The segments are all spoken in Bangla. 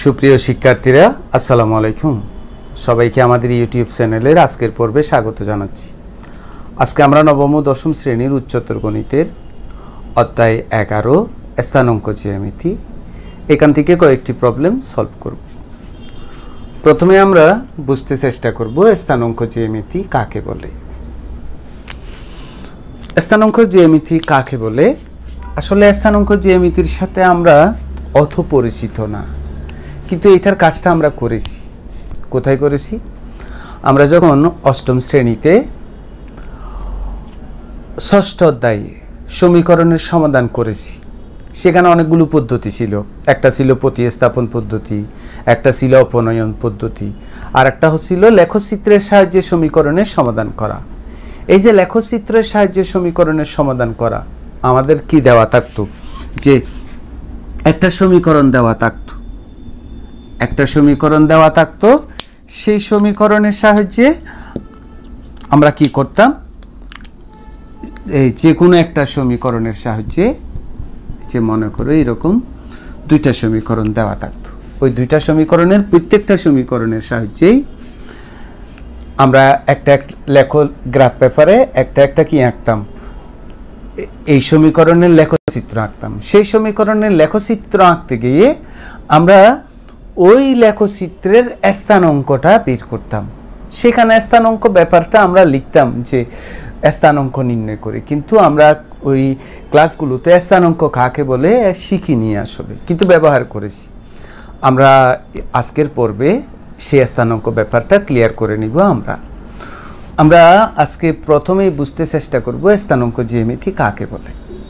সুপ্রিয় শিক্ষার্থীরা আসসালামু আলাইকুম। সবাইকে আমাদের ইউটিউব চ্যানেলের আজকের পর্বে স্বাগত জানাচ্ছি। আজকে আমরা নবম ও দশম শ্রেণীর উচ্চতর গণিতের অধ্যায় 11 স্থানাঙ্ক জ্যামিতি এখান থেকে কয়েকটি প্রবলেম সলভ করব। প্রথমে আমরা বুঝতে চেষ্টা করব স্থানাঙ্ক জ্যামিতি কাকে বলে। স্থানাঙ্ক জ্যামিতি কাকে বলে? আসলে স্থানাঙ্ক জ্যামিতির সাথে আমরা অত পরিচিত না, কিন্তু এটার কাজটা আমরা করেছি। কোথায় করেছি? আমরা যখন অষ্টম শ্রেণীতে ষষ্ঠ অধ্যায়ে সমীকরণের সমাধান করেছি, সেখানে অনেকগুলো পদ্ধতি ছিল। একটা ছিল প্রতিস্থাপন পদ্ধতি, একটা ছিল অপনয়ন পদ্ধতি, আর একটা হচ্ছিল লেখচিত্রের সাহায্যে সমীকরণের সমাধান করা। এই যে লেখচিত্রের সাহায্যে সমীকরণের সমাধান করা, আমাদের কি দেওয়া থাকতো? যে একটা সমীকরণ দেওয়া থাকতো, সেই সমীকরণের সাহায্যে আমরা কি করতাম? এই যে কোনো একটা সমীকরণের সাহায্যে, যে মনে করো এরকম দুইটা সমীকরণ দেওয়া থাকতো, ওই দুইটা সমীকরণের প্রত্যেকটা সমীকরণের সাহায্যেই আমরা একটা লেখো গ্রাফ পেপারে একটা কি আঁকতাম, এই সমীকরণের লেখচিত্র আঁকতাম। সেই সমীকরণের লেখচিত্র আঁকতে গিয়ে আমরা ওই লেখচিত্রের স্থানাঙ্কটা বের করতাম। সেখানে স্থানাঙ্ক ব্যাপারটা আমরা লিখতাম যে স্থানাঙ্ক নির্ণয় করে, কিন্তু আমরা ওই ক্লাসগুলোতে স্থানাঙ্ক কাকে বলে শিখিনি আসলে, কিন্তু ব্যবহার করেছি। আমরা আজকের পর্বে সেই স্থানাঙ্ক ব্যাপারটা ক্লিয়ার করে নিব। আমরা আজকে প্রথমেই বুঝতে চেষ্টা করব স্থানাঙ্ক জ্যামিতি কাকে বলে।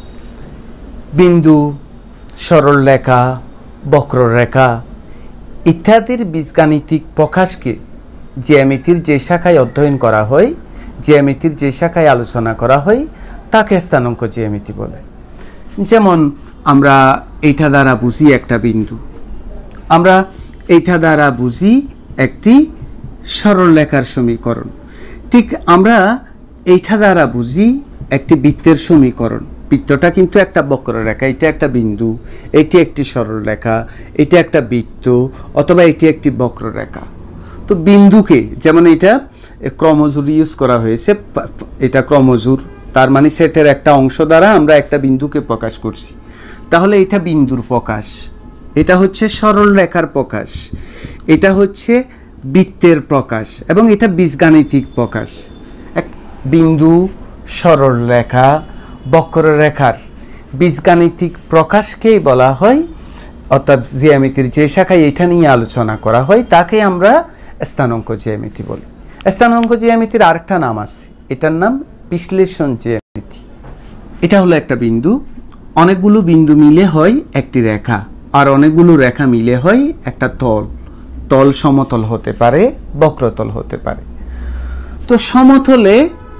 বিন্দু, সরলরেখা, বক্ররেখা ইত্যাদির বীজগাণিতিক প্রকাশকে জ্যামিতির যে শাখায় অধ্যয়ন করা হয়, জ্যামিতির যে শাখায় আলোচনা করা হয়, তাকে স্থানাঙ্ক জ্যামিতি বলে। যেমন আমরা এইটা দ্বারা বুঝি একটা বিন্দু, আমরা এইটা দ্বারা বুঝি একটি সরলরেখার সমীকরণ। ঠিক আমরা এইটা দ্বারা বুঝি একটি বৃত্তের সমীকরণ। বৃত্তটা কিন্তু একটা বক্ররেখা, এটা একটা বিন্দু, এটি একটি সরলরেখা, এটা একটা বৃত্ত, অথবা এটি একটি বক্ররেখা। তো বিন্দুকে, যেমন এটা ক্রমজোর ইউজ করা হয়েছে, এটা ক্রমজোর, তার মানে সেটের একটা অংশ দ্বারা আমরা একটা বিন্দুকে প্রকাশ করছি। তাহলে এটা বিন্দুর প্রকাশ, এটা হচ্ছে সরলরেখার প্রকাশ, এটা হচ্ছে বৃত্তের প্রকাশ, এবং এটা বীজগাণিতিক প্রকাশ। এক বিন্দু, সরলরেখা, বক্ররেখার বীজগাণিতিক প্রকাশকেই বলা হয়, অর্থাৎ জ্যামিতির যে শাখায় এটা নিয়ে আলোচনা করা হয়, তাকে আমরা স্থানাঙ্ক জ্যামিতি বলি। স্থানাঙ্ক জ্যামিতির আরেকটা নাম আছে, এটার নাম বিশ্লেষণ জ্যামিতি। এটা হলো একটা বিন্দু, অনেকগুলো বিন্দু মিলে হয় একটি রেখা, আর অনেকগুলো রেখা মিলে হয় একটা তল। তল সমতল হতে পারে, বক্রতল হতে পারে। তো সমতলে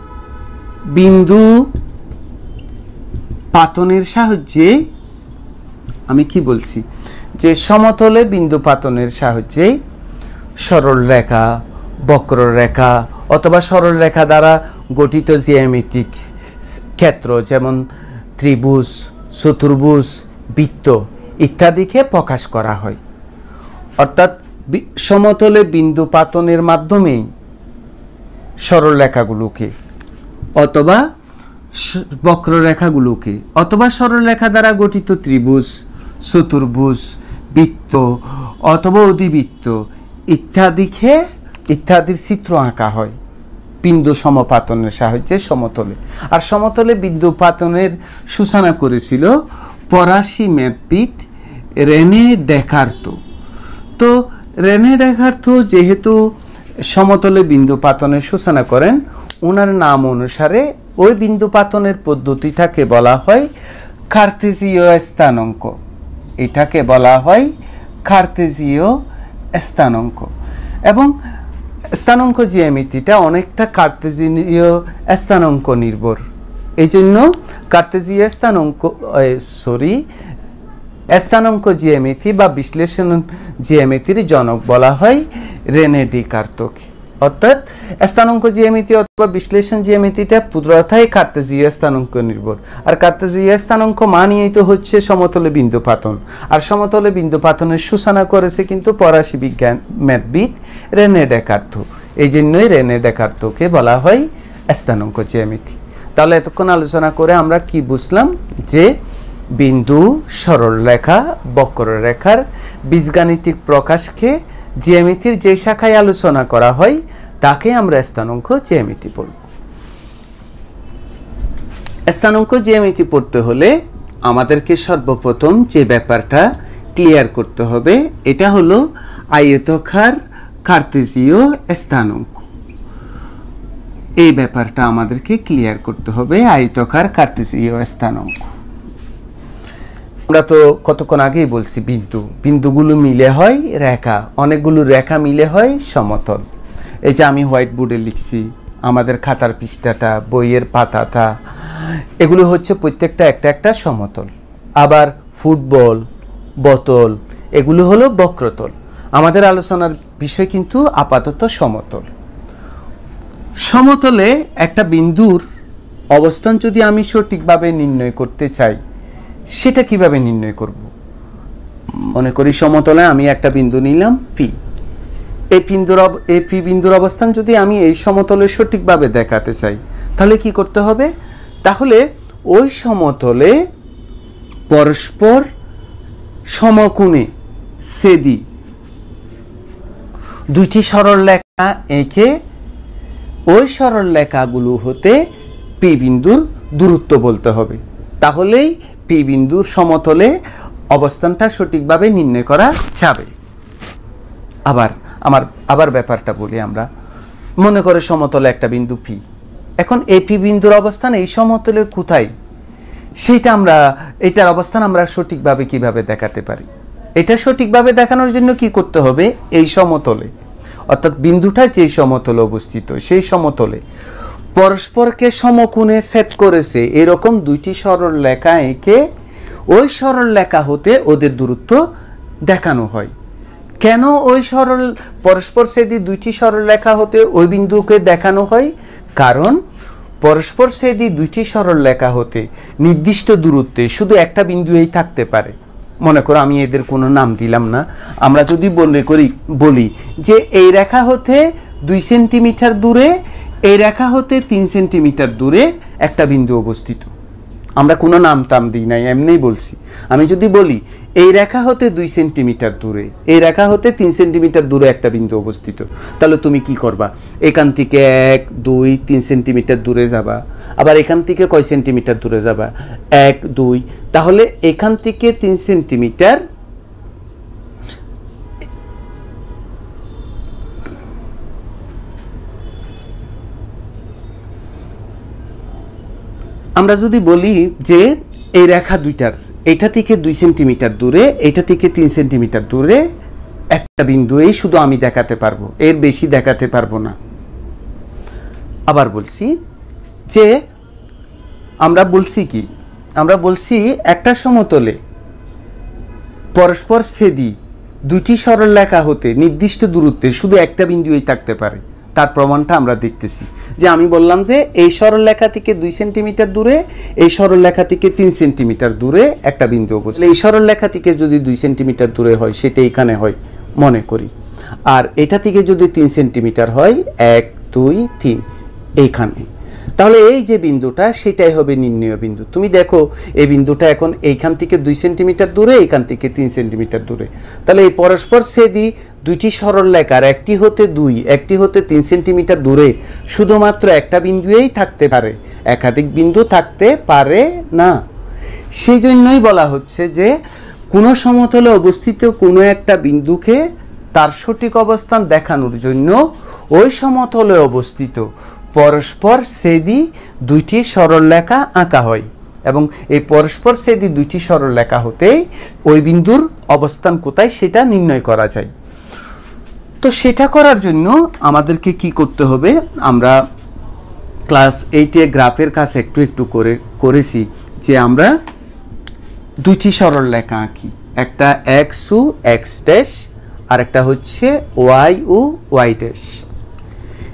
বিন্দু পাতনের সাহায্যে, আমি কি বলছি, যে সমতলে বিন্দু পাতনের সাহায্যে সরলরেখা, বক্ররেখা অথবা সরলরেখা দ্বারা গঠিত জ্যামিতিক ক্ষেত্র, যেমন ত্রিভুজ, চতুর্ভুজ, বৃত্ত ইত্যাদিকে প্রকাশ করা হয়। অর্থাৎ সমতলে বিন্দু পাতনের মাধ্যমেই সরলরেখাগুলোকে অথবা বক্ররেখাগুলোকে অথবা সরলরেখা দ্বারা গঠিত ত্রিভুজ, চতুর্ভুজ, বৃত্ত অথবা অধিবৃত্ত ইত্যাদির চিত্র আঁকা হয় বিন্দু সমপাতনের সাহায্যে সমতলে। আর সমতলে বিন্দু পাতনের সূচনা করেছিল ফরাসি ম্যাথবিদ রেনে ডেকার্তো। তো রেনে ডেকার্তো যেহেতু সমতলে বিন্দু পাতনের সূচনা করেন, ওনার নাম অনুসারে ওই বিন্দু পাতনের পদ্ধতিটাকে বলা হয় কার্তেজীয় স্থানাঙ্ক। এটাকে বলা হয় কার্তেজীয় স্থানাঙ্ক। এবং স্থানাঙ্ক জ্যামিতিটা অনেকটা কার্তেজীয় স্থানাঙ্ক নির্ভর। এই জন্য কার্তেজীয় স্থানাঙ্ক জ্যামিতি বা বিশ্লেষণ জ্যামিতির জনক বলা হয় রেনে ডেকার্তোকে। অর্থাৎ স্থানাঙ্ক জ্যামিতি অথবা বিশ্লেষণ জ্যামিতিটা পুরোটাই কার্তেজীয় স্থানাঙ্ক নির্ভর। আর কার্তেজীয় স্থানাঙ্ক মানেই তো হচ্ছে সমতলে বিন্দু পাতন। আর সমতলে বিন্দু পাতনের সূচনা করেছে কিন্তু ফরাসি বিজ্ঞান ম্যাথবিদ রেনে ডেকার্ত। এই জন্যই রেনে ডেকার্তকে বলা হয় স্থানাঙ্ক জ্যামিতি। তাহলে এতক্ষণ আলোচনা করে আমরা কি বুঝলাম? যে বিন্দু, সরলরেখা, বক্ররেখার বীজগাণিতিক প্রকাশকে জ্যামিতির যে শাখায় আলোচনা করা হয় তাকে আমরা স্থানাঙ্ক জ্যামিতি পড়ব। স্থানাঙ্ক জ্যামিতি পড়তে হলে আমাদেরকে সর্বপ্রথম যে ব্যাপারটা ক্লিয়ার করতে হবে এটা হলো আয়তকার কার্তেজীয় স্থানাঙ্ক। এই ব্যাপারটা আমাদেরকে ক্লিয়ার করতে হবে, আয়তকার কার্তেজীয় স্থানাঙ্ক। আমরা তো কতক্ষণ আগেই বলছি বিন্দুগুলো মিলে হয় রেখা, অনেকগুলো রেখা মিলে হয় সমতল। এই যে আমি হোয়াইট বোর্ডে লিখছি, আমাদের খাতার পৃষ্ঠাটা, বইয়ের পাতাটা, এগুলো হচ্ছে প্রত্যেকটা একটা একটা সমতল। আবার ফুটবল, বোতল, এগুলো হলো বক্রতল। আমাদের আলোচনার বিষয় কিন্তু আপাতত সমতল। সমতলে একটা বিন্দুর অবস্থান যদি আমি সঠিকভাবে নির্ণয় করতে চাই, সেটা কিভাবে নির্ণয় করব? মনে করি সমতলে আমি একটা বিন্দু নিলাম পি। এই পি বিন্দুর অবস্থান যদি আমি এই সমতলে সঠিকভাবে দেখাতে চাই তাহলে কি করতে হবে? তাহলে ওই সমতলে পরস্পর সমকোণে ছেদি দুইটি সরলরেখা এঁকে ওই সরলরেখাগুলো হতে পি বিন্দুর দূরত্ব বলতে হবে। তাহলেই পি বিন্দুর সমতলে অবস্থানটা সঠিকভাবে নির্ণয় করা যাবে। আবার ব্যাপারটা বলি, আমরা মনে করে সমতলে একটা বিন্দু পি। এখন এই পি বিন্দুর অবস্থান এই সমতলে কোথায়, সেইটা এটার অবস্থান আমরা সঠিকভাবে কিভাবে দেখাতে পারি? এটা সঠিকভাবে দেখানোর জন্য কি করতে হবে? এই সমতলে, অর্থাৎ বিন্দুটা যে সমতলে অবস্থিত সেই সমতলে পরস্পরকে সমকোণে ছেদ করেছে এরকম দুইটি সরলরেখা এঁকে ওই সরলরেখা হতে ওদের দূরত্ব দেখানো হয়। কেন ওই পরস্পর ছেদি দুইটি সরলরেখা হতে ওই বিন্দুকে দেখানো হয়? কারণ পরস্পর ছেদি দুইটি সরলরেখা হতে নির্দিষ্ট দূরত্বে শুধু একটা বিন্দুই থাকতে পারে। মনে করো আমি এদের কোনো নাম দিলাম না, আমরা যদি বলি যে এই রেখা হতে 2 সেন্টিমিটার দূরে, এই রেখা হতে 3 সেন্টিমিটার দূরে একটা বিন্দু অবস্থিত। আমরা কোনো নাম টাম দিই নাই, এমনিই বলছি। আমি যদি বলি এই রেখা হতে 2 সেন্টিমিটার দূরে, এই রেখা হতে 3 সেন্টিমিটার দূরে একটা বিন্দু অবস্থিত, তাহলে তুমি কি করবা? এখান থেকে 1, 2, 3 সেন্টিমিটার দূরে যাবা। আবার এখান থেকে কয় সেন্টিমিটার দূরে যাবা? 1, 2। তাহলে এখান থেকে 3 সেন্টিমিটার আমরা যদি বলি যে এই রেখা দুইটার এটা থেকে 2 সেন্টিমিটার দূরে, এটা থেকে 3 সেন্টিমিটার দূরে একটা বিন্দু, এই শুধু আমি দেখাতে পারবো, এর বেশি দেখাতে পারবো না। আবার বলছি যে আমরা বলছি একটা সমতলে পরস্পর ছেদি দুইটি সরলরেখা হতে নির্দিষ্ট দূরত্বে শুধু একটা বিন্দুই থাকতে পারে। তার প্রমাণটা আমরা দেখতেছি যে আমি বললাম যে এই সরলরেখা থেকে 2 সেন্টিমিটার দূরে, এই সরলরেখা থেকে 3 সেন্টিমিটার দূরে একটা বিন্দু অবস্থিত। এই সরলরেখা থেকে যদি 2 সেন্টিমিটার দূরে হয় সেটা এখানে হয় মনে করি, আর এটা থেকে যদি 3 সেন্টিমিটার হয় 1, 2, 3 এইখানে, তাহলে এই যে বিন্দুটা সেটাই হবে নির্ণয় বিন্দু। তুমি দেখো এই বিন্দুটা এখন এইখান থেকে 2 সেন্টিমিটার দূরে, এইখান থেকে 3 সেন্টিমিটার দূরে। তাহলে এই পরস্পর ছেদি দুইটি সরলরেখার একটি হতে 2, একটি হতে 3 সেন্টিমিটার দূরে শুধুমাত্র একটা বিন্দুই থাকতে পারে, একাধিক বিন্দু থাকতে পারে না। সেই জন্যই বলা হচ্ছে যে কোনো সমতলে অবস্থিত কোনো একটা বিন্দুকে তার সঠিক অবস্থান দেখানোর জন্য ওই সমতলে অবস্থিত পরস্পর ছেদি দুইটি সরলরেখা আঁকা হয়, এবং এই পরস্পর ছেদি দুইটি সরলরেখা হতে ওই বিন্দুর অবস্থান কোথায় সেটা নির্ণয় করা যায়। তো সেটা করার জন্য আমাদেরকে কি করতে হবে? আমরা ক্লাস 8 এ গ্রাফের কাজ একটু করেছি যে আমরা দুইটি সরলরেখা আঁকি, একটা x ও x ড্যাশ আর একটা হচ্ছে y ও y ড্যাশ।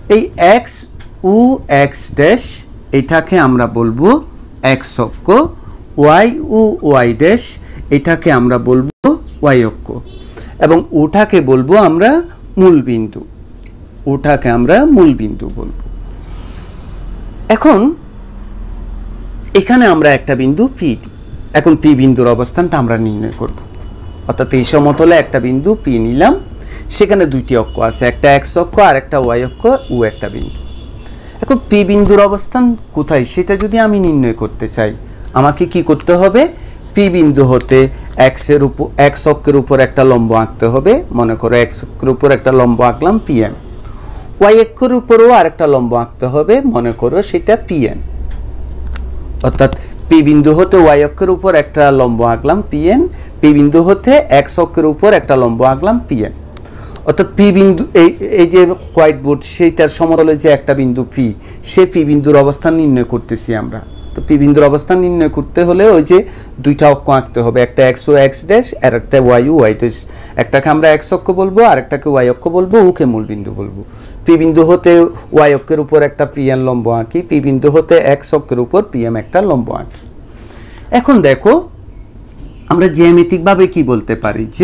এই এক্স ও এক্স ড্যাশ এটাকে আমরা বলবো এক্স অক্ষ, ওয়াই ও ওয়াই ড্যাশ এটাকে আমরা বলবো ওয়াই অক্ষ, এবং ওটাকে বলবো আমরা মূল বিন্দু, ওটাকে আমরা মূল বিন্দু বলবো। এখন এখানে আমরা একটা বিন্দু পি, এখন পি বিন্দুর অবস্থানটা আমরা নির্ণয় করব। অর্থাৎ এই সমতলে একটা বিন্দু পি নিলাম, সেখানে দুইটি অক্ষ আছে, একটা এক্স অক্ষ আর একটা ওয়াই অক্ষ, ও একটা বিন্দু। এখন পি বিন্দুর অবস্থান কোথায় সেটা যদি আমি নির্ণয় করতে চাই, আমাকে কি করতে হবে? পি বিন্দু হতে এক্স অক্ষের উপর একটা লম্ব আঁকতে হবে। মনে করো এক্স অক্ষের উপর একটা লম্ব আঁকলাম পিএম, ওয়াই অক্ষের উপরও আরেকটা লম্ব আঁকতে হবে, মনে করো সেটা পিএন। অর্থাৎ পি বিন্দু হতে ওয়াই অক্ষের উপর একটা লম্ব আঁকলাম পিএন, পি বিন্দু হতে এক্স অক্ষের উপর একটা লম্ব আঁকলাম পিএন। অর্থাৎ পি বিন্দু এই যে হোয়াইট বোর্ড সেইটার সমতলে যে একটা বিন্দু পি, সে পি বিন্দুর অবস্থান নির্ণয় করতেছি আমরা। তো পি বিন্দুর অবস্থান নির্ণয় করতে হলে ওই যে দুইটা অক্ষ আঁকতে হবে, একটা এক্স ও এক্স ড্যাশ আর একটা ওয়াই ও ওয়াই ড্যাশ। একটাকে আমরা এক্স অক্ষ বলবো, আরেকটাকে ওয়াই অক্ষ বলবো, ওকে মূল বিন্দু বলবো। পি বিন্দু হতে ওয়াই অক্ষের উপর একটা পিএন লম্ব আঁকি, পি বিন্দু হতে এক্স অক্ষের উপর পিএম একটা লম্ব আঁকি। এখন দেখো আমরা জ্যামিতিকভাবে কি বলতে পারি যে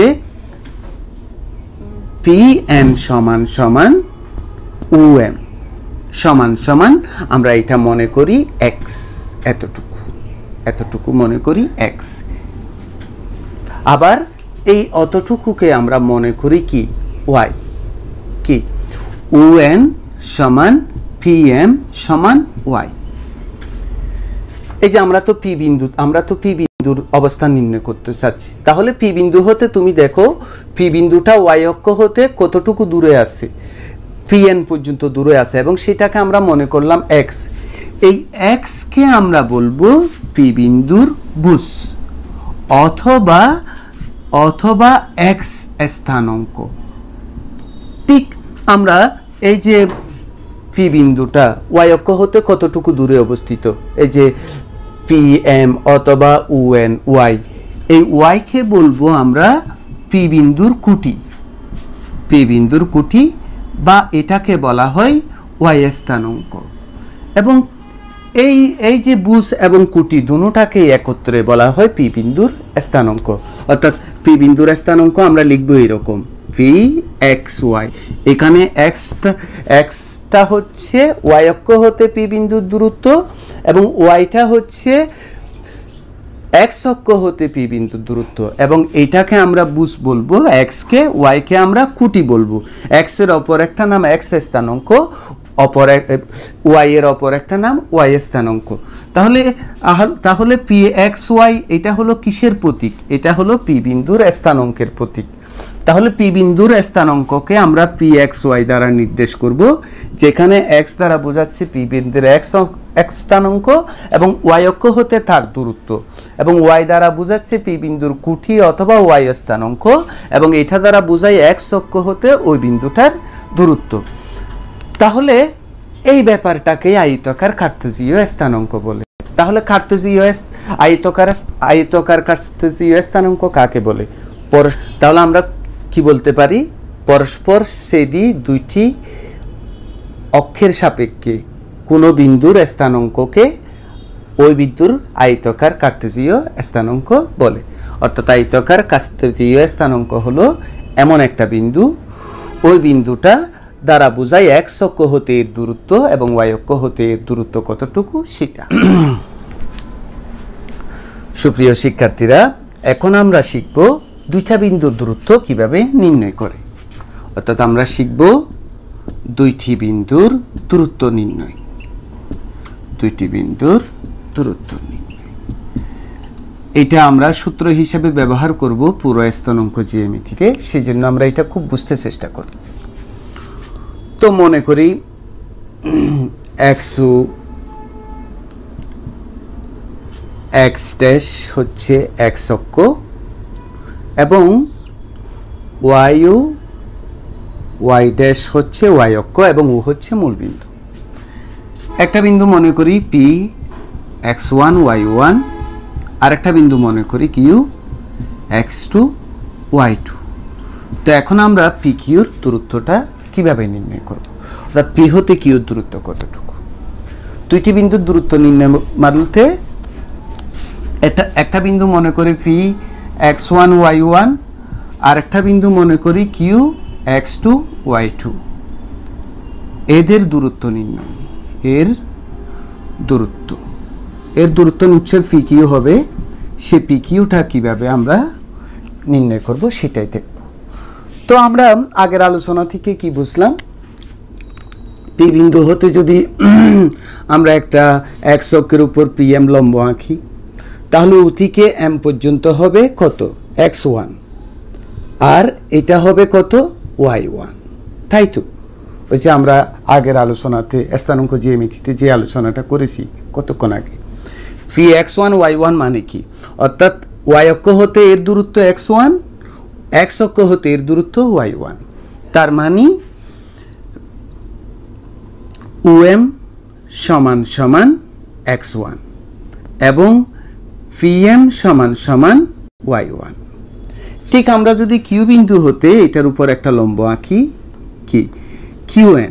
পিএম সমান সমান ওএম সমান সমান, আমরা এটা মনে করি এক্স, এতটুকু মনে করি এক্স। আবার এই অতটুকুকে আমরা মনে করি কি ওয়াই, কি ওএন সমান পিএম সমান ওয়াই। এই যে আমরা তো পি বিন্দুর অবস্থান নির্ণয় করতে চাচ্ছি, তাহলে পি বিন্দু হতে তুমি দেখো পি বিন্দুটা ওয়াই অক্ষ হতে কতটুকু দূরে আছে, পিএন পর্যন্ত দূরে আছে, এবং সেটাকে আমরা মনে করলাম এক্স। এই এক্স কে আমরা বলবো পি বিন্দুর বুস অথবা এক্স স্থানাঙ্ক। ঠিক আমরা এই যে পি বিন্দুটা ওয়াই অক্ষ হতে কতটুকু দূরে অবস্থিত, এই যে পি এম অথবা ওএন ওয়াই, এই ওয়াই কে বলবো আমরা পি বিন্দুর কুটি, বা এটাকে বলা হয় ওয়াই স্থানাঙ্ক। এবং এই যে বুস এবং কুটি দুটোটাকে একত্রে বলা হয় পি বিন্দুর স্থানাঙ্ক। অর্থাৎ পি বিন্দুর স্থানাঙ্ক আমরা লিখবো এরকম পি এক্স ওয়াই। এখানে এক্সটা হচ্ছে ওয়াই অক্ষ হতে পি বিন্দুর দূরত্ব, এবং ওয়াইটা হচ্ছে এক্স অক্ষ হতে পি বিন্দুর দূরত্ব, এবং এটাকে আমরা বুস বলবো এক্স কে, ওয়াই কে আমরা কুটি বলবো। এক্স এর অপর একটা নাম এক্স স্থানাঙ্ক, ওয়াই এর অপর একটা নাম ওয়াই স্থানাঙ্ক। তাহলে পি এক্স ওয়াই এটা হলো কিসের প্রতীক? এটা হলো পি বিন্দুর স্থানাঙ্কের প্রতীক। তাহলে পি বিন্দুর স্থানাঙ্ককে আমরা পি এক্স ওয়াই দ্বারা নির্দেশ করব, যেখানে এক্স দ্বারা বোঝাচ্ছে পি বিন্দুর এক্স স্থানাঙ্ক এবং ওয়াই অক্ষ হতে তার দূরত্ব, এবং ওয়াই দ্বারা বোঝাচ্ছে পি বিন্দুর কুঠি অথবা ওয়াই স্থানাঙ্ক, এবং এটা দ্বারা বোঝায় এক্স অক্ষ হতে ওই বিন্দুটার দূরত্ব। তাহলে এই ব্যাপারটাকে আয়তাকার কার্তেজীয় স্থানাঙ্ক বলে। তাহলে কার্তেজীয় আয়তাকার কার্তেজীয় স্থানাঙ্ক কাকে বলে? তাহলে আমরা কি বলতে পারি? পরস্পর ছেদি দুইটি অক্ষের সাপেক্ষে কোন বিন্দুর স্থানাঙ্ককে ওই বিন্দুর আয়তাকার কার্তেজীয় স্থানাঙ্ক বলে। অর্থাৎ আয়তাকার কার্তেজীয় স্থানাঙ্ক হলো এমন একটা বিন্দু, ওই বিন্দুটা দ্বারা বোঝায় এক্স অক্ষ হতে এর দূরত্ব এবং ওয়াই অক্ষ হতে এর দূরত্ব কতটুকু সেটা। সুপ্রিয় শিক্ষার্থীরা, এখন আমরা শিখব দুইটা বিন্দুর দূরত্ব কিভাবে নির্ণয় করে। অর্থাৎ আমরা শিখব দুইটি বিন্দুর দূরত্ব নির্ণয়। এটা আমরা সূত্র হিসেবে ব্যবহার করব পুরো স্থানাঙ্ক জ্যামিতিতে, সেজন্য আমরা এটা খুব বুঝতে চেষ্টা করব। তো মনে করি এক্স ড্যাশ হচ্ছে এক্স অক্ষ এবং ওয়াই ড্যাশ হচ্ছে ওয়াই অক্ষ এবং ও হচ্ছে মূল বিন্দু। একটা বিন্দু মনে করি P X one Y one, আর একটা বিন্দু মনে করি Q X two Y two. তো এখন আমরা পি কিউর দূরত্বটা কিভাবে নির্ণয় করব? অর্থাৎ পি হতে কিউ দূরত্ব কতটুকু। দুইটি বিন্দুর দূরত্ব নির্ণয় মানতে একটা বিন্দু মনে করি পি x1 y1 আর একটা বিন্দু মনে করি কিউ x2 y2, এদের দূরত্ব নির্ণয়, এর দূরত্ব নিশ্চয় পি কিউ হবে। সে পি কিউটা কীভাবে আমরা নির্ণয় করব সেটাই দেখব। তো আমরা আগের আলোচনা থেকে কি বুঝলাম, পি বিন্দু হতে যদি আমরা একটা এক্স অক্ষের উপর পি এম লম্ব আঁকি, তাহলে অতিকে এম পর্যন্ত হবে কত x1 আর এটা হবে কত y1, তাই তো? ওই যে আমরা আগের আলোচনাতে স্থানাঙ্ক জ্যামিতিতে যে আলোচনাটা করেছি কতক্ষণ আগে, পি x1 y1 মানে কি, অর্থাৎ y অক্ষ হতে এর দূরত্ব x1, x অক্ষ হতে এর দূরত্ব y1, তার মানে OM সমান সমান x1 এবং PM সমান সমান y1। ঠিক আমরা যদি কিউ বিন্দু হতে এটার উপর একটা লম্ব আঁকি কি QN,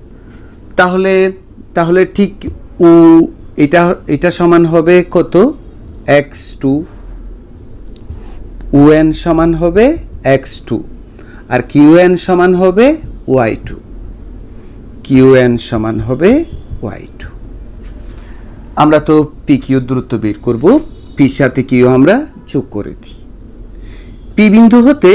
তাহলে ঠিক এটা সমান হবে কত x2, ON সমান হবে x2 আর QN সমান হবে y2, QN সমান হবে y2। আমরা তো পি কিউ দূরত্ব বের করব, পির সাথে কিউ আমরা যোগ করে দিই। পি বিন্দু হতে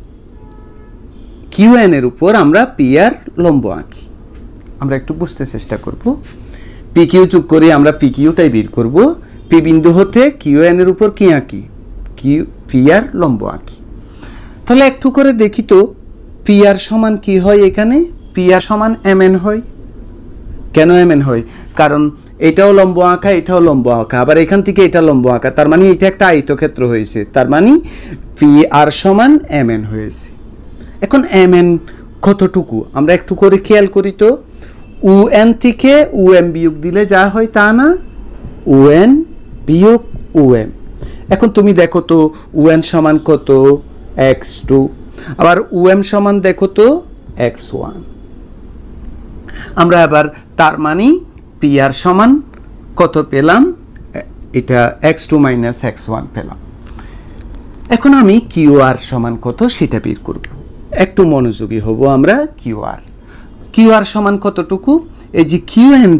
QN এর উপর আমরা পি আর লম্ব আঁকি, আমরা একটু বুঝতে চেষ্টা করব। পি কিউ যোগ করে আমরা পি কিউটাই বের করব। পি বিন্দু হতে QN এর উপর কি আঁকি, পি আর লম্ব আঁকি। তাহলে একটু করে দেখি তো পি আর সমান কি হয়, এখানে পি আর সমান mn হয়। কেন mn হয়? কারণ এটাও লম্ব আঁকা, এটাও লম্ব আঁকা, আবার এখান থেকে এটা লম্ব আঁকা, তার মানে এটা একটা আয়তক্ষেত্র হয়েছে, তার মানে পি আর সমান mn হয়েছে। এখন mn কতটুকু আমরা একটু করে খেয়াল করি তো, UN থেকে OM বিয়োগ দিলে যা হয় তা না, UN বিয়োগ OM। এখন তুমি দেখো তো UN সমান কত x2, আবার OM সমান দেখো তো x1। আমরা আবার তার মানে পি আর সমান কত পেলাম, এটা x2 মাইনাস x1 পেলাম। এখন আমি কিউ আর সমান কত সেটা বের করব, একটু মনোযোগী হব আমরা। কিউ আর সমান কতটুকু, এই যে QN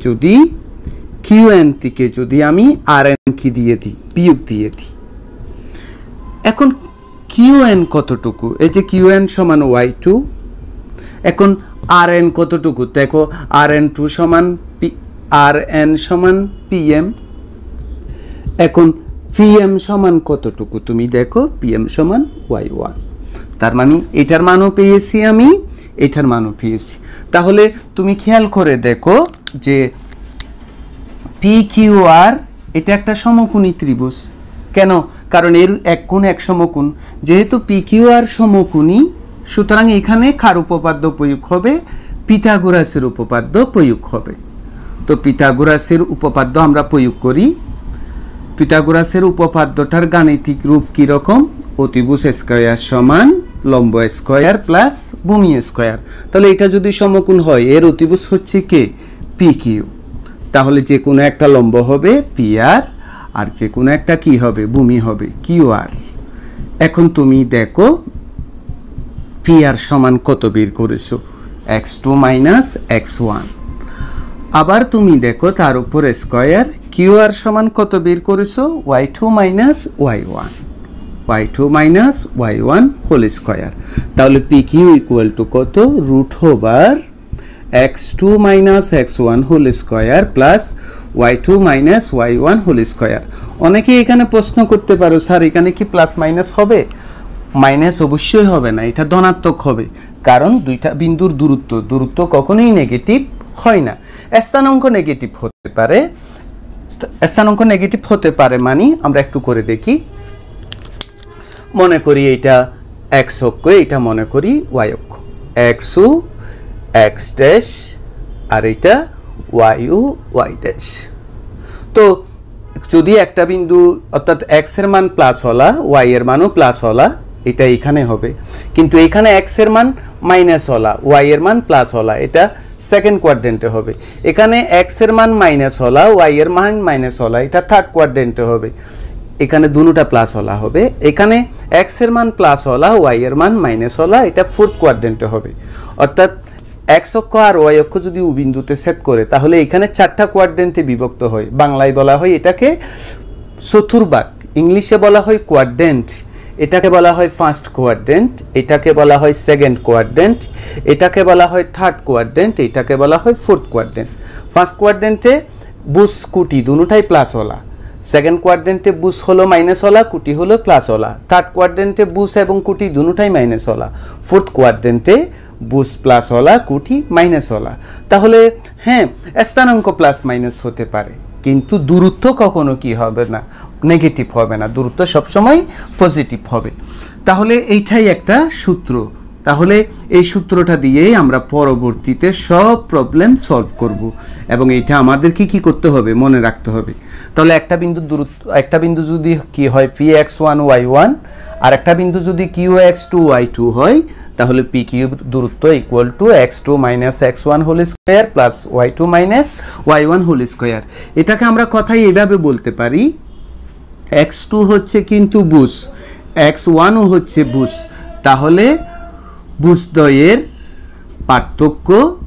থেকে যদি আমি RN কি দিয়ে দিই, বিয়োগ দিয়ে দিই। এখন QN কতটুকু, এই যে QN সমান y2, এখন RN কতটুকু দেখো, RN2 সমান RN সমান PM। এখন PM সমান কতটুকু তুমি দেখো, PM সমান y1, তার মানে এটার মানও পেয়েছি আমি, এটার মানও পেয়েছি। তাহলে তুমি খেয়াল করে দেখো যে PQR এটা একটা সমকোণী ত্রিভুজ। কেন? কারণ এর এক কোণ এক সমকোণ, যেহেতু PQR সমকোণী সুতরাং এখানে কার উপপাদ্য প্রয়োগ হবে, পিথাগোরাসের উপপাদ্য প্রয়োগ হবে। তো পিথাগোরাসের উপপাদ্য আমরা প্রয়োগ করি। পিথাগোরাসের উপপাদ্যটার গাণিতিক রূপ কি রকম, অতিভুজ স্কয়ার সমান লম্ব স্কয়ার প্লাস ভূমি স্কয়ার। তাহলে এটা যদি সমকোণ হয়, এর অতিভুজ হচ্ছে কে, PQ, তাহলে যে কোনো একটা লম্ব হবে PR আর যে কোনো একটা কি হবে, ভূমি হবে QR। এখন তুমি দেখো PR সমান কত বের করেছো, x2 মাইনাস x1। আবার তুমি দেখো তার উপর স্কয়ার, QR সমান কত বের করেছো, y2 minus y1, y2 minus y1 whole square. তাহলে PQ ইকুয়াল টু কত, root over x2 minus x1 whole square plus y2 minus y1 whole square. অনেকে এখানে প্রশ্ন করতে পারো, স্যার এখানে কি প্লাস মাইনাস হবে? মাইনাস অবশ্যই হবে না, এটা ধনাত্মক হবে, কারণ দুইটা বিন্দুর দূরত্ব কখনোই নেগেটিভ হয় না। স্থানাঙ্ক নেগেটিভ হতে পারে, স্থানাঙ্ক নেগেটিভ হতে পারে মানে আমরা একটু করে দেখি। মনে করি এটা x অক্ষ, এটা মনে করি y অক্ষ, xu x ড্যাশ আর এটা yu y ড্যাশ। তো যদি একটা বিন্দু অর্থাৎ x এর মান প্লাস হলা, y এর মানও প্লাস হলা, এটা এখানে হবে, কিন্তু এখানে x এর মান মাইনাস হলা, y এর মান প্লাস হলা, এটা সেকেন্ড কোয়াড্রেন্টে হবে। এখানে এক্স এর মান মাইনাস হলা, ওয়াই এর মান মাইনাস হলা, এটা থার্ড কোয়াড্রেন্টে হবে। এখানে দুটোটা প্লাস হলা হবে। এখানে এক্স এর মান প্লাস হলা, ওয়াই এর মান মাইনাস হলা, এটা ফোর্থ কোয়াড্রেন্টে হবে। অর্থাৎ এক্স অক্ষ আর ওয়াই অক্ষ যদি ও বিন্দুতে সেট করে তাহলে এখানে চারটা কোয়াড্রেন্টে বিভক্ত হয়। বাংলায় বলা হয় এটাকে চতুর্ভাগ, ইংলিশে বলা হয় কোয়াড্রেন্ট। এটাকে বলা হয় ফার্স্ট কোয়াড্রেন্ট, এটাকে বলা হয় সেকেন্ড কোয়াড্রেন্ট, এটাকে বলা হয় থার্ড কোয়াড্রেন্ট, এটাকে বলা হয় ফোর্থ কোয়াড্রেন্ট। ফার্স্ট কোয়াড্রেন্টে বুস কুটি দুটোটাই প্লাস হলা, সেকেন্ড কোয়াড্রেন্টে বুস হলো মাইনাস হলা, কুটি হলো প্লাস হলা, থার্ড কোয়াড্রেন্টে বুস এবং কুটি দুটোটাই মাইনাস হলা, ফোর্থ কোয়াড্রেন্টে বুস প্লাস হলা, কুটি মাইনাস হলা। তাহলে হ্যাঁ, স্থানাঙ্ক প্লাস মাইনাস হতে পারে, কিন্তু দূরত্ব কখনো কি হবে না, নেগেটিভ হবে না, দূরত্ব সবসময় পজিটিভ হবে। তাহলে এইটাই একটা সূত্র। তাহলে এই সূত্রটা দিয়েই আমরা পরবর্তীতে সব প্রবলেম সলভ করব, এবং এইটা আমাদেরকে কি করতে হবে, মনে রাখতে হবে। তাহলে একটা বিন্দুর দূরত্ব, একটা বিন্দু যদি কি হয় px1 y1, আর একটা বিন্দু যদি qx2 y2 হয়, তাহলে pq দূরত্ব equal to x2 minus x1 whole square plus y2 minus y1 whole square. এটাকে আমরা কথাই এইভাবে বলতে পারি, x2 হচ্ছে কিন্তু বুস, x1 হচ্ছে বুস। তাহলে বুসদ্বয়ের পার্থক্য,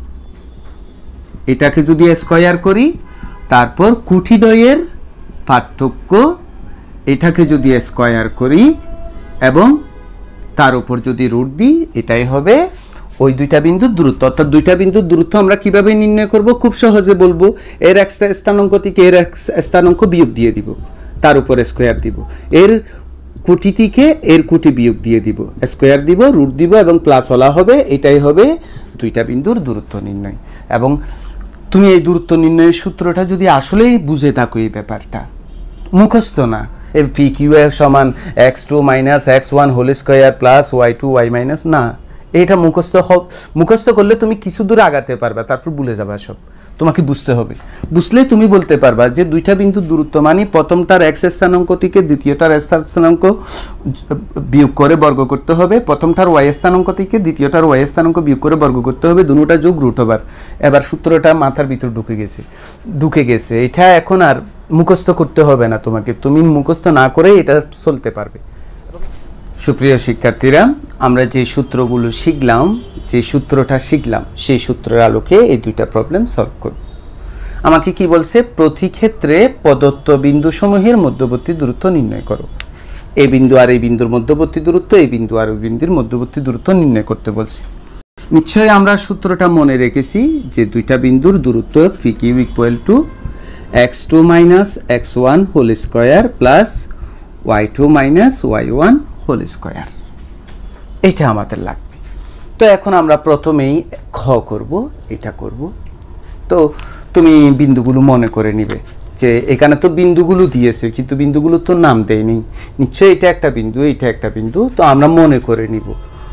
এটাকে যদি স্কয়ার করি, তারপর কুঠিদ্বয়ের পার্থক্য, এটাকে যদি স্কয়ার করি এবং তার উপর যদি রুট দিই, এটাই হবে ওই দুইটা বিন্দুর দূরত্ব। অর্থাৎ দুইটা বিন্দুর দূরত্ব আমরা কিভাবে নির্ণয় করব, খুব সহজে বলবো, এর এক স্থানাঙ্ক থেকে এর এক স্থানাঙ্ক বিয়োগ দিয়ে দিব, তার উপর স্কয়ার দিব, এর কুটি থেকে এর কুটি বিয়োগ দিয়ে দিব, স্কয়ার দিব, রুট দিব এবং প্লাস হলা হবে। এটাই হবে দুইটা বিন্দুর দূরত্ব নির্ণয়। এবং তুমি এই দূরত্ব নির্ণয়ের সূত্রটা যদি আসলেই বুঝে থাকো, এই ব্যাপারটা মুখস্থ না, pq সমান x2 minus x1 whole square plus y2 y minus, না, এটা মুখস্থ করলে তুমি কিছু দূর আগাতে পারবে, তারপর ভুলে যাবে সব। তোমাকে বুঝতে হবে, বুঝলে তুমি বলতে পারবা যে দুইটা বিন্দুর দূরত্ব মানে প্রথমটার x স্থানাঙ্ক থেকে দ্বিতীয়টার স্থানাঙ্ক বিয়োগ করে বর্গ করতে হবে, প্রথমটার y স্থানাঙ্ক থেকে দ্বিতীয়টার y স্থানাঙ্ক বিয়োগ করে বর্গ করতে হবে, দুটোটা যোগ রুট ওভার। এবার সূত্রটা মাথার ভিতর ঢুকে গেছে। এটা এখন আর মুখস্থ করতে হবে না তোমাকে, তুমি মুখস্থ না করে এটা চলতে পারবে। সুপ্রিয় শিক্ষার্থীরা, আমরা যে সূত্রগুলো শিখলাম, যে সূত্রটা শিখলাম, সেই সূত্রের আলোকে এই দুইটা প্রবলেম সলভ করব। আমাকে কি বলছে, প্রতি ক্ষেত্রে প্রদত্ত বিন্দুসমূহের মধ্যবর্তী দূরত্ব নির্ণয় করো। এই বিন্দু আর এই বিন্দুর মধ্যবর্তী দূরত্ব, এই বিন্দু আর ওই বিন্দুর মধ্যবর্তী দূরত্ব নির্ণয় করতে বলছি। নিশ্চয়ই আমরা সূত্রটা মনে রেখেছি যে দুইটা বিন্দুর দূরত্ব pq equal to x2 minus x1 whole square plus y2 minus y1 whole square. এটা আমাদের লাগবে। তো এখন আমরা প্রথমেই খ করব, এটা করব। তো তুমি বিন্দুগুলো মনে করে নিবে যে এখানে তো বিন্দুগুলো দিয়েছে, কিন্তু বিন্দুগুলো তো নাম দেয়নি। নিশ্চয়ই এটা একটা বিন্দু, এটা একটা বিন্দু। তো আমরা মনে করে নিব,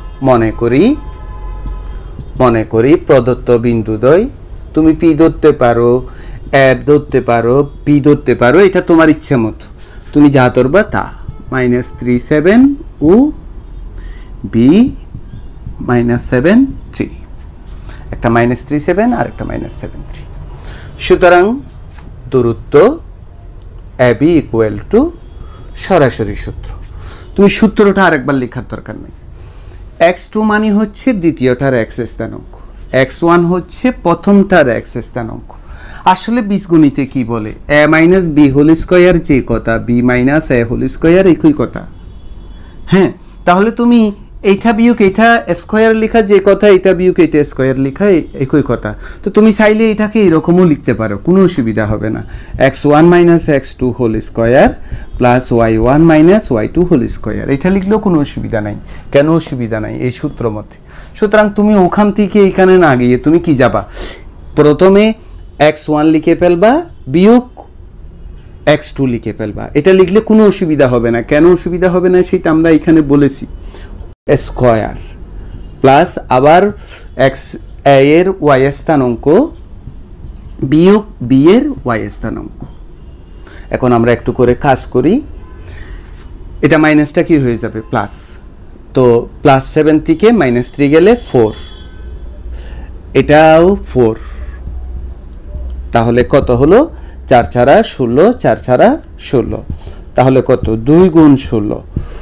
মনে করি প্রদত্ত বিন্দুদ্বয়, তুমি পি ধরতে পারো, এফ ধরতে পারো, পি ধরতে পারো, এটা তোমার ইচ্ছে মতো, তুমি যা ধরবা তা। -37 ও বি -7 3, একটা -37 আর একটা -7 3। সুতরাং দূরত্ব AB ইকুয়াল টু, সরাসরি সূত্র, তুমি সূত্রটা আরেকবার লেখার দরকার নেই। x2 মানে হচ্ছে দ্বিতীয়টার x স্থানাঙ্ক, x1 হচ্ছে প্রথমটার x স্থানাঙ্ক। আসলে বীজগণিতে কি বলে, a minus B whole square যে কথা, b minus a whole square একই কথা। হ্যাঁ, তাহলে তুমি এইটা বিয়োগ এইটা স্কয়ার লেখা যে কথা, এটা বিয়োগ এটা স্কয়ার লেখা একই কথা। তো তুমি চাইলে এটাকে এরকমও লিখতে পারো, কোনো অসুবিধা হবে না। x1 minus x2 whole square plus y1 minus y2 whole square, এটা লিখলেও কোনো অসুবিধা নাই। কেন অসুবিধা নাই? এই সূত্র মতে। সুতরাং তুমি ওখান থেকে এখানে না গিয়ে তুমি কি যাবা, প্রথমে x1 লিখে ফেলবা, বিয়োগ x2 লিখে ফেলবা। এটা লিখলে কোনো অসুবিধা হবে না। কেন অসুবিধা হবে না সেটা আমরা এখানে বলেছি। স্কয়ার প্লাস আবার x a এর y স্থানাঙ্ক বিয়োগ b এর y স্থানাঙ্ক। এখন আমরা একটু করে কাজ করি, এটা মাইনাসটা কি হয়ে যাবে প্লাস, তো +7 থেকে -3 গেলে 4, এটাও 4, তাহলে কত হলো 4 ছাড়া 16, 4 ছাড়া 16, তাহলে কত 2 গুণ 16,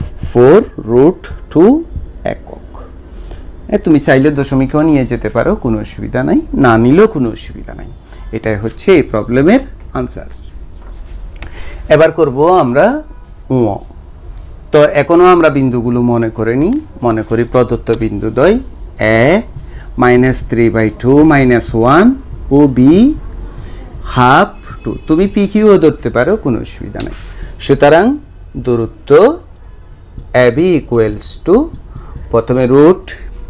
4√2 একক। তুমি চাইলে দশমিকও নিয়ে যেতে পারো, কোনো অসুবিধা নাই, না নিলেও কোনো অসুবিধা নাই। এটাই হচ্ছে এই প্রবলেমের আনসার। এবার করব আমরা তো এখনো আমরা বিন্দুগুলো মনে করে নিই। মনে করি প্রদত্ত বিন্দু দ্বয় a -3/2 -1 ও b ½ 2, তুমি পি কিউও ধরতে পারো, কোনো অসুবিধা নেই। সুতরাং দূরত্ব AB = প্রথমে রুট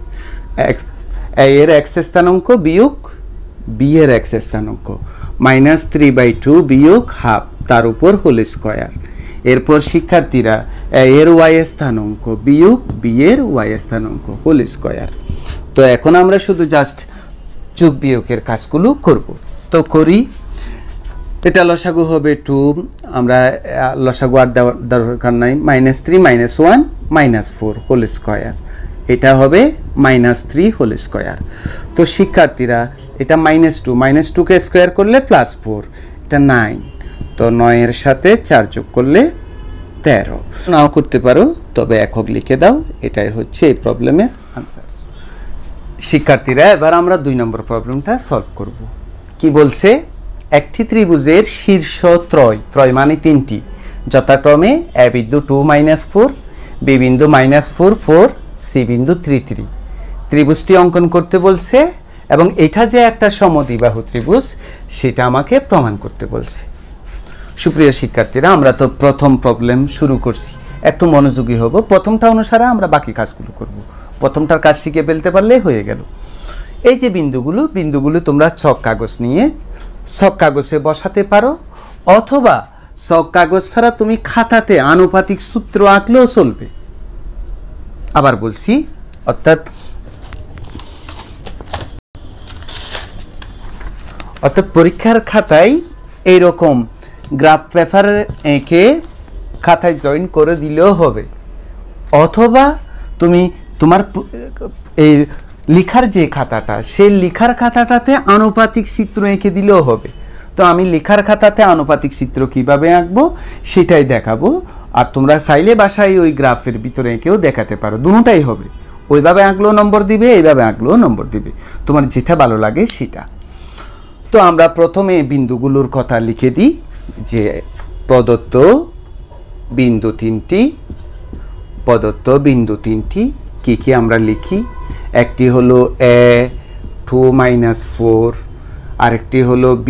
a এর x স্থানাঙ্ক বিয়োগ b এর x স্থানাঙ্ক -3/2 বিয়োগ ½ তার উপর হোল স্কয়ার। এরপর শিক্ষার্থীরা a এর y স্থানাঙ্ক বিয়োগ b এর y স্থানাঙ্ক হোল স্কয়ার। তো এখন আমরা শুধু জাস্ট যোগ বিয়োগের কাজগুলো করব। তো করি, এটা লসাগু হবে 2, আমরা লসাগু আর দেওয়ার দরকার নাই, -3 -1 -4 হোল স্কয়ার, এটা হবে -3 হোল স্কয়ার। তো শিক্ষার্থীরা এটা -2 কে স্কয়ার করলে +4, এটা 9, তো 9 এর সাথে 4 যোগ করলে 13, নাও করতে পারো, তবে একক লিখে দাও। এটাই হচ্ছে এই প্রবলেমের আনসার। শিক্ষার্থীরা এবার আমরা 2 নম্বর প্রবলেমটা সলভ করব। কি বলছে, একটি ত্রিভুজের শীর্ষ ত্রয় মানে 3টি, যথাক্রমে a বিন্দু 2 -4, b বিন্দু -4 4, c বিন্দু 3 3, ত্রিভুজটি অঙ্কন করতে বলছে এবং এটা যে একটা সমদ্বিবাহু ত্রিভুজ সেটা আমাকে প্রমাণ করতে বলছে। সুপ্রিয় শিক্ষার্থীরা, আমরা তো প্রথম প্রবলেম শুরু করছি, একটু মনোযোগী হব। প্রথমটা অনুসারে আমরা বাকি কাজগুলো করব, প্রথমটার কাজ শিখে ফেলতে পারলেই হয়ে গেল। এই যে বিন্দুগুলো তোমরা ছক কাগজ নিয়ে ছক কাগজে বসাতে পারো, অথবা ছক কাগজ ছাড়া তুমি খাতাতে আনুপাতিক সূত্র আঁকলেও চলবে। আবার বলছি, অর্থাৎ পরীক্ষার খাতায় এইরকম গ্রাফ পেপার এঁকে খাতায় জয়েন করে দিলেও হবে, অথবা তুমি তোমার এই লেখার যে খাতাটা, সেই লেখার খাতাটাতে আনুপাতিক চিত্র এঁকে দিলেও হবে। তো আমি লেখার খাতাতে আনুপাতিক চিত্র কিভাবে আঁকবো সেটাই দেখাবো, আর তোমরা চাইলে বাসায় ওই গ্রাফের ভিতরে এঁকেও দেখাতে পারো, দুটোটাই হবে। ওইভাবে আঁকলেও নম্বর দিবে, এইভাবে আঁকলেও নম্বর দিবে, তোমার যেটা ভালো লাগে সেটা। তো আমরা প্রথমে বিন্দুগুলোর কথা লিখে দিই, যে প্রদত্ত বিন্দু তিনটি কি কি আমরা লিখি। একটি হলো a 2 -4, আরেকটি হলো b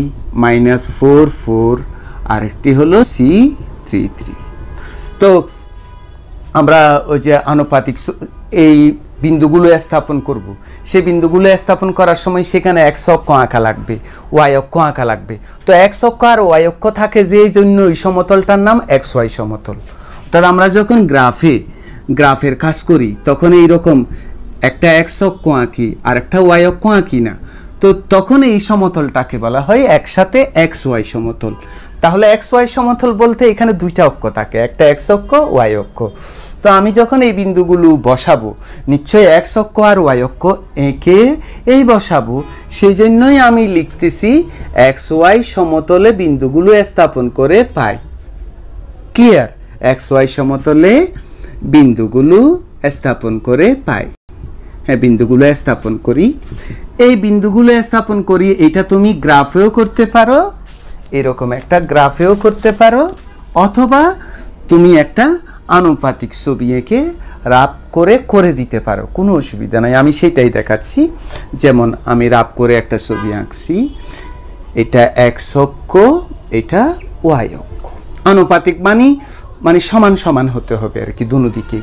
-4 4, আরেকটি হলো c 3 3। তো আমরা ওই যে আনুপাতিক এই বিন্দুগুলো স্থাপন করব, সেই বিন্দুগুলো স্থাপন করার সময় সেখানে x অক্ষ আঁকা লাগবে, y অক্ষ আঁকা লাগবে। তো x অক্ষ আর y অক্ষ থাকে যে জন্য ওই সমতলটার নাম xy সমতল। তাহলে আমরা যখন গ্রাফের কাজ করি তখন এইরকম একটা x অক্ষ আঁকি আর একটা y অক্ষ আঁকি না, তো তখন এই সমতলটাকে বলা হয় একসাথে xy সমতল। তাহলে xy সমতল বলতে এখানে দুইটা অক্ষ থাকে, একটা x অক্ষ y অক্ষ। তো আমি যখন এই বিন্দুগুলো বসাবো নিশ্চয়ই x অক্ষ আর y অক্ষ এঁকে এই বসাবো, সেই জন্যই আমি লিখতেছি xy সমতলে বিন্দুগুলো স্থাপন করে পাই। ক্লিয়ার? xy সমতলে বিন্দুগুলো স্থাপন করে পাই। হ্যাঁ, বিন্দুগুলো স্থাপন করি, এই বিন্দুগুলো স্থাপন করি। এটা তুমি গ্রাফেও করতে পারো, এরকম একটা গ্রাফেও করতে পারো, অথবা তুমি একটা আনুপাতিক ছবি এঁকে রাপ করে দিতে পারো, কোনো অসুবিধা নাই। আমি সেটাই দেখাচ্ছি। যেমন আমি রাপ করে একটা ছবি আঁকছি, এটা x অক্ষ, এটা y অক্ষ। আনুপাতিক মানে সমান সমান হতে হবে আর কি, দুনো দিকে।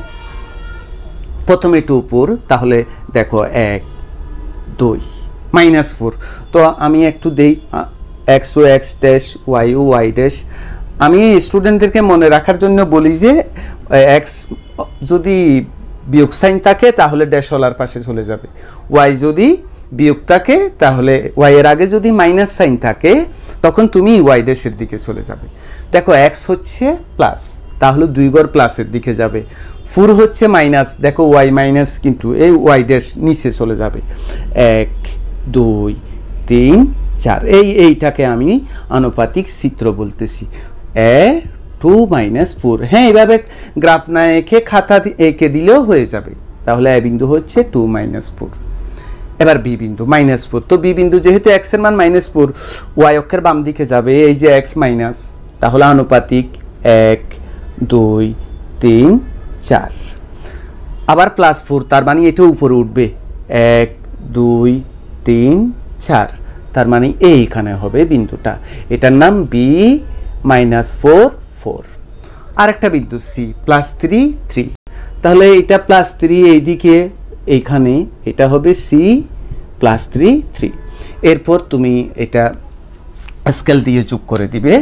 প্রথমে একটু উপর, তাহলে দেখো 1 2 -4। তো আমি একটু দেই x ও x ড্যাশ, y ও y ড্যাশ। আমি স্টুডেন্টদেরকে মনে রাখার জন্য বলি যে x যদি বিয়োগ সাইন থাকে তাহলে ড্যাশওয়ালার পাশে চলে যাবে, y যদি বিয়োগ থাকে তাহলে y এর আগে যদি মাইনাস সাইন থাকে তখন তুমি y ড্যাশের দিকে চলে যাবে। দেখো x হচ্ছে প্লাস, তাহলে 2 ঘর প্লাসের দিকে যাবে। 4 হচ্ছে মাইনাস, দেখো y মাইনাস, কিন্তু এই y ড্যাশ নিচে চলে যাবে। 1 2 3 4 এইটাকে আমি আনুপাতিক চিত্র বলতেছি a2 - 4। হ্যাঁ, এইভাবে গ্রাফ না এঁকে খাতা এঁকে দিলেও হয়ে যাবে। তাহলে a বিন্দু হচ্ছে 2 - 4। এবার বি বিন্দু -4। তো বি বিন্দু যেহেতু x এর মান -4, y অক্ষের বাম দিকে যাবে, এই যে x মাইনাস, তাহলে আনুপাতিক 1 2 3 4। আবার +4, তার মানে এটা উপরে উঠবে 1 2 3 4, তার মানে এইখানে হবে বিন্দুটা, এটার নাম বি -4 4। আরেকটা বিন্দু সি +3 3, তাহলে এটা +3 এইদিকে, এইখানে এটা হবে সি +3 3। এরপর তুমি এটা স্কেল দিয়ে যোগ করে দিবে।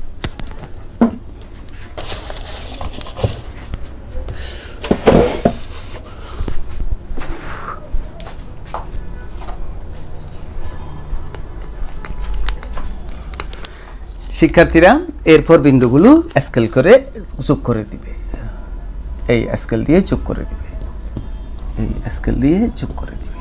শিক্ষার্থীরা এরপর বিন্দুগুলো স্কেল করে যোগ করে দিবে, এই স্কেল দিয়ে যোগ করে দিবে, এই স্কেল দিয়ে যোগ করে দিবে।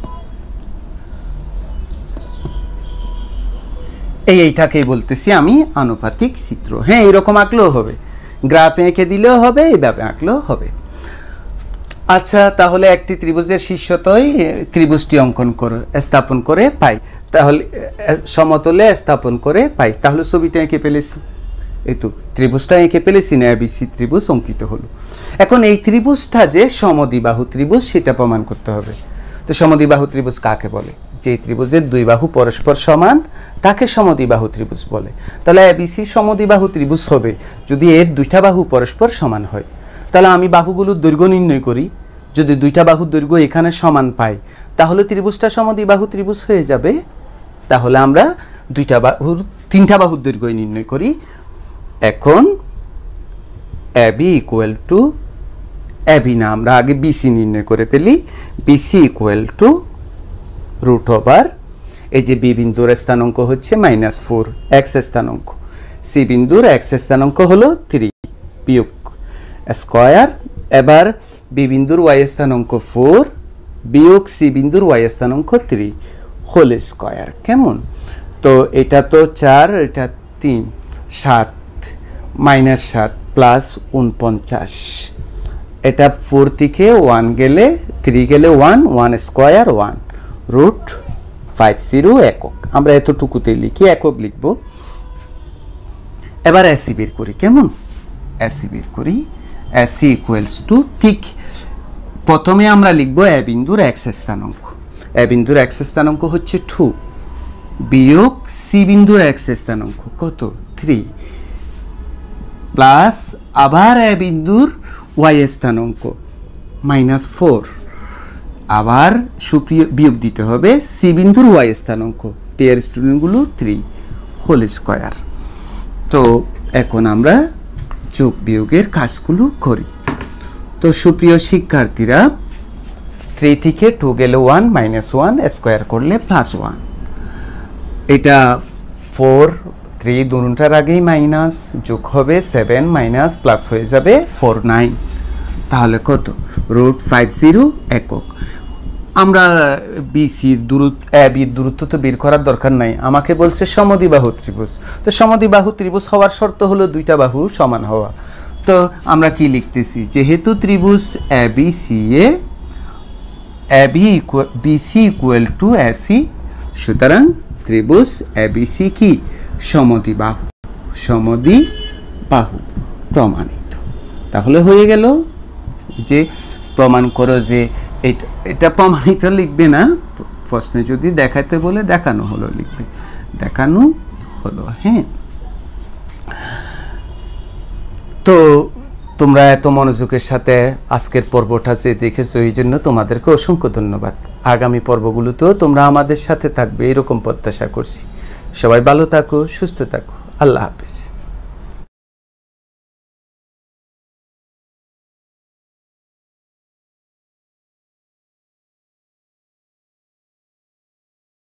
এইটাকেই বলতেছি আমি আনুপাতিক চিত্র। হ্যাঁ, এরকম আঁকলেও হবে, গ্রাফ এঁকে দিলেও হবে, এইভাবে আঁকলেও হবে। আচ্ছা, তাহলে একটি ত্রিভুজের শীর্ষতই ত্রিভুজটি অঙ্কন করে স্থাপন করে পাই, তাহলে সমতলে স্থাপন করে পাই, তাহলে ছবিটা এঁকে ফেলেছি, এই তো ত্রিভুজটা এঁকে ফেলেছি না, এবিসি ত্রিভুজ অঙ্কিত হলো। এখন এই ত্রিভুজটা যে সমদ্বিবাহু ত্রিভুজ সেটা প্রমাণ করতে হবে। তো সমদ্বিবাহু ত্রিভুজ কাকে বলে? যে ত্রিভুজের দুই বাহু পরস্পর সমান তাকে সমদ্বিবাহু ত্রিভুজ বলে। তাহলে এবিসি সমদ্বিবাহু ত্রিভুজ হবে যদি এর দুইটা বাহু পরস্পর সমান হয়। তাহলে আমি বাহুগুলোর দৈর্ঘ্য নির্ণয় করি, যদি দুইটা বাহুর দৈর্ঘ্য এখানে সমান পাই তাহলে ত্রিভুজটা সমদ্বিবাহু ত্রিভুজ হয়ে যাবে। তাহলে আমরা তিনটা বাহুর দৈর্ঘ্য নির্ণয় করি। এখন এবি ইকুয়াল টু, এবি না, আমরা আগে বিসি নির্ণয় করে ফেলি। বিসি ইকুয়াল টু √, এই যে বি বিন্দুর স্থানাঙ্ক হচ্ছে -4 এক্স স্থানাঙ্ক, সি বিন্দুর এক্স স্থানাঙ্ক হলো 3 বিয়োগ স্কয়ার। এবার বি বিন্দুর ওয়াই স্থানাঙ্ক 4 বিয়োগ সি বিন্দুর ওয়াই স্থানাঙ্ক 3 হোল স্কয়ার। কেমন? তো এটা তো 4, এটা 3, 7 -7 প্লাস 49, এটা 4 থেকে 1 গেলে 3 গেলে 1 1 স্কয়ার 1 √50 একক। আমরা এতটুকুতে লিখি, একক লিখব। এবার এসি বের করি। কেমন? এসি বের করি। এসি ইকুয়ালস টু, ঠিক প্রথমে আমরা লিখব এ বিন্দুর এক্স স্থানাঙ্ক। এ বিন্দুর এক্স স্থানাঙ্ক হচ্ছে 2 বিয়োগ সি বিন্দুর এক্স স্থানাঙ্ক কত 3 প্লাস আবার এ বিন্দুর ওয়াই স্থানাঙ্ক -4, আবার বিয়োগ দিতে হবে সি বিন্দুর ওয়াই স্থানাঙ্ক, টিয়ার স্টুডেন্টগুলো 3 হোল স্কয়ার। তো এখন আমরা যোগ বিয়োগের কাজগুলো করি। তো সুপ্রিয় শিক্ষার্থীরা, 3 থেকে 2 গেলে 1 -1 স্কয়ার করলে +1, এটা 4 3 দুটার আগেই মাইনাস, যোগ হবে 7 মাইনাস প্লাস হয়ে যাবে 4 9, তাহলে কত √50 একক। আমরা বিসির দূরত্ব, বির দূরত্ব তো বের করার দরকার নাই, আমাকে বলছে সমদ্বিবাহু ত্রিভুজ। তো সমদ্বিবাহু ত্রিভুজ হওয়ার শর্ত হলো দুইটা বাহু সমান হওয়া। তো আমরা কি লিখতেছি, যেহেতু ত্রিভুজ এবিসি এ বিসি ইকুয়াল টু এসি, সুতরাং ত্রিভুজ এবিসি কি সমদ্বিবাহু, সমদ্বিবাহু প্রমাণিত। তাহলে হয়ে গেল যে প্রমাণ করো যে এটা প্রমাণিত লিখবে না, প্রশ্নে যদি দেখাতে বলে দেখানো হলো লিখবে, দেখানো হলো। হ্যাঁ, তো তোমরা এত মনোযোগের সাথে আজকের পর্বটা যে দেখেছো এই জন্য তোমাদেরকে অসংখ্য ধন্যবাদ। আগামী পর্বগুলোতেও তোমরা আমাদের সাথে থাকবে এরকম প্রত্যাশা করছি। সবাই ভালো থাকো, সুস্থ থাকো। আল্লাহ হাফেজ।